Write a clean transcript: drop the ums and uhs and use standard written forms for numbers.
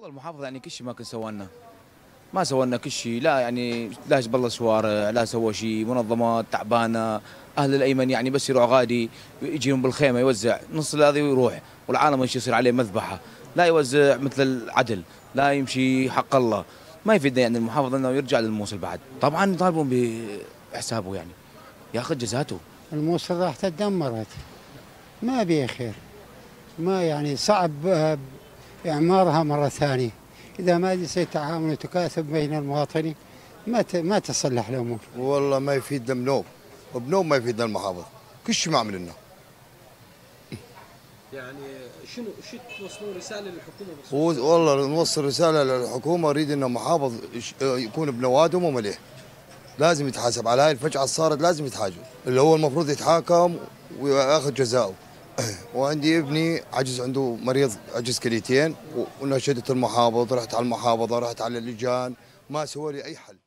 والله المحافظة يعني كل شيء ما كان سوى لنا، ما سوى لنا كل شيء، لا يعني لا جبل شوارع، لا سوى شيء، منظمات تعبانة، أهل الأيمن يعني بس يروح غادي يجيهم بالخيمة يوزع نص هذا ويروح، والعالم ايش يصير عليه مذبحة، لا يوزع مثل العدل، لا يمشي حق الله، ما يفيدنا يعني المحافظة انه يرجع للموصل بعد، طبعا يطالبون بحسابه يعني ياخذ جزاته. الموصل راح تدمرت، ما بيه خير، ما يعني صعب إعمارها مرة ثانية إذا ما يصير تعاون وتكاتف بين المواطنين، ما تصلح الأمور. والله ما يفيدنا بنوب، وبنوب ما يفيدنا المحافظ، كل شيء ما عمل لنا. يعني شو توصلون رسالة للحكومة؟ والله نوصل رسالة للحكومة، أريد أن محافظ يكون بنوادم ومليح، لازم يتحاسب على هاي الفجعة صارت، لازم يتحاجب، اللي هو المفروض يتحاكم وياخذ جزاؤه. وعندي ابني عجز، عنده مريض عجز كليتين، وناشدت المحافظ، رحت على المحافظة، رحت على اللجان، ما سووا لي أي حل.